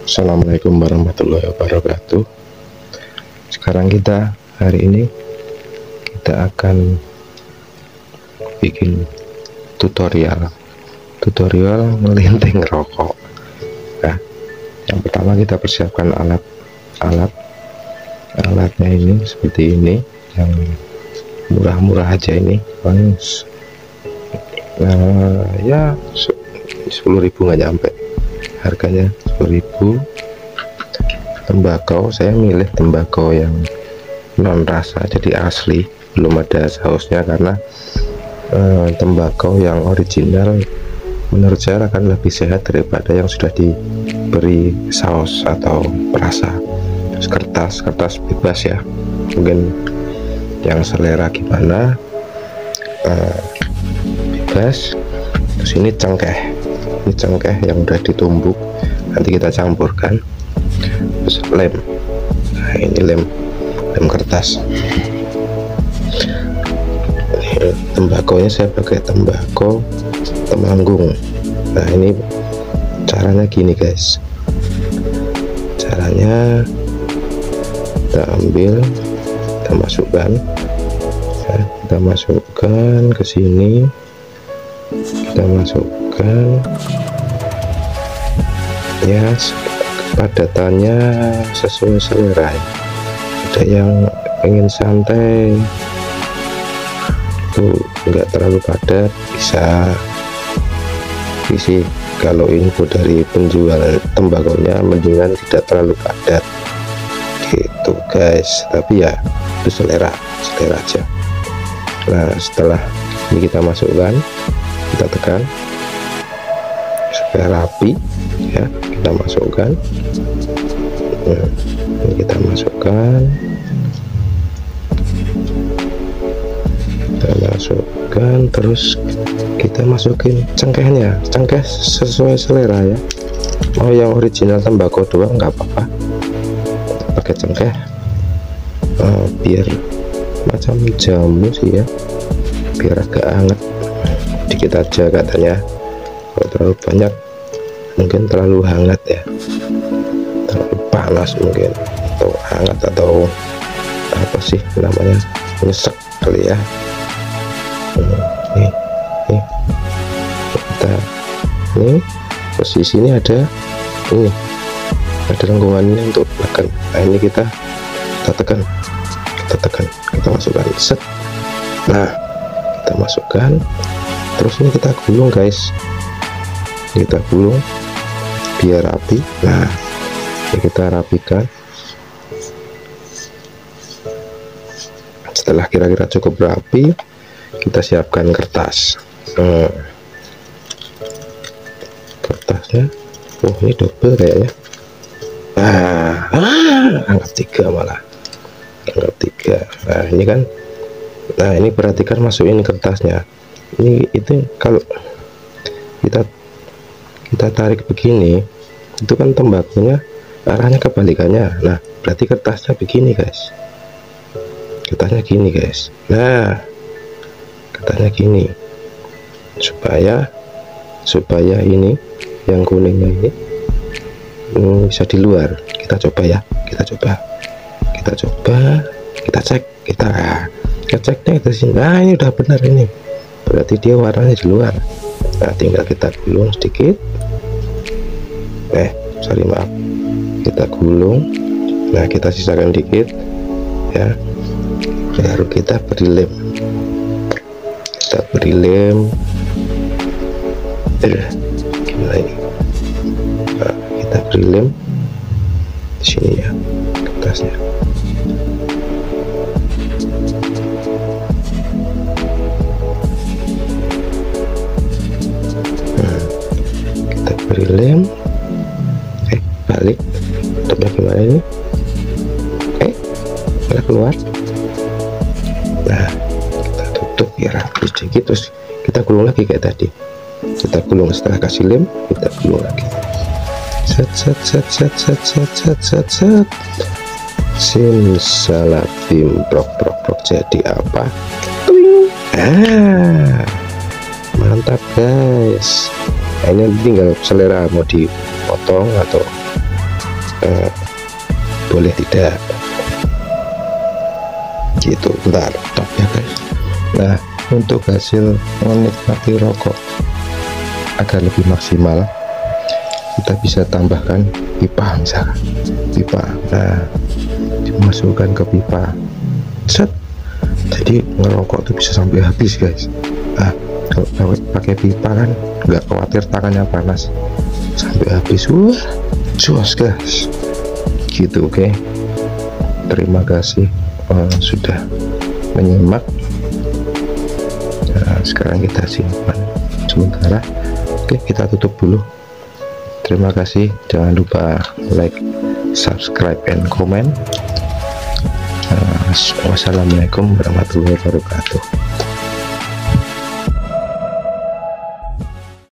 Assalamualaikum warahmatullahi wabarakatuh. Sekarang hari ini kita akan bikin tutorial melinting rokok. Nah, yang pertama kita persiapkan alatnya ini seperti ini, yang murah-murah aja ini, ya 10.000 nggak nyampe harganya, 10.000. Tembakau, saya milih tembakau yang non rasa, jadi asli, belum ada sausnya, karena tembakau yang original menurut saya akan lebih sehat daripada yang sudah diberi saus atau perasa. Terus kertas bebas ya, mungkin yang selera gimana, bebas. Terus ini cengkeh yang udah ditumbuk, nanti kita campurkan. Terus lem, nah ini lem kertas. Tembakonya saya pakai tembakau Temanggung. Nah ini caranya gini guys, caranya kita ambil, kita masukkan, ya, kita masukkan ke sini, kita masukkan ya, kepadatannya sesuai selera. Ada yang pengen santai tuh, enggak terlalu padat, bisa isi. Kalau info dari penjual tembakonya, mendingan tidak terlalu padat gitu guys, tapi ya itu selera aja. Nah setelah ini kita masukkan, kita tekan supaya rapi ya, kita masukkan. Ini kita masukkan, terus kita masukin cengkeh sesuai selera ya. Mau yang original tembakau doang nggak apa-apa, pakai cengkeh, biar macam jamu sih ya, biar agak hangat dikit aja katanya. Kalau terlalu banyak mungkin terlalu hangat ya, terlalu panas mungkin, atau hangat, atau apa sih namanya, nyesek kali ya. Nih kita, ini posisinya ada lengkungan ini untuk tekan. Nah ini kita tekan, kita masukkan, set. Nah kita masukkan, terus ini kita gulung guys, kita gulung biar rapi. Nah ini kita rapikan. Setelah kira-kira cukup rapi, kita siapkan kertas. Kertasnya, ini double kayaknya. Anggap 3 malah, anggap 3. Nah ini kan, nah ini perhatikan, masukin kertasnya. Itu kalau kita tarik begini, itu kan tembakunya arahnya kebalikannya. Nah berarti kertasnya begini guys, kertasnya gini guys. Nah kertasnya gini, supaya ini yang kuningnya ini bisa di luar. Kita coba ya, kita cek, kita ceknya itu sini. Nah ini udah benar, ini berarti dia warnanya di luar. Nah tinggal kita gulung sedikit, kita gulung. Nah kita sisakan dikit ya, baru kita beri lem. Gimana ini? Nah, kita beri lem di sini ya, kertasnya. Kita beri lem, balik, tutupnya gimana ini? Malah keluar. Nah kita tutup ya rapi sedikit, terus kita gulung lagi kayak tadi. Kita gulung, setelah kasih lem kita gulung lagi, set. Simsalabim, prok. Jadi apa? Mantap guys. Nah, ini tinggal selera, mau dipotong atau boleh tidak gitu. Bentar, stop ya guys. Nah, untuk hasil menikmati rokok agar lebih maksimal, kita bisa tambahkan pipa, misalkan pipa. Nah, dimasukkan ke pipa, set, jadi ngerokok tuh bisa sampai habis guys. Nah, kalau pakai pipa kan nggak khawatir tangannya panas, sampai habis. Wah, jos guys gitu. Oke, terima kasih sudah menyimak. Nah, sekarang kita simpan sementara. Oke, kita tutup dulu. Terima kasih, jangan lupa like, subscribe, and comment. Wassalamualaikum warahmatullahi wabarakatuh.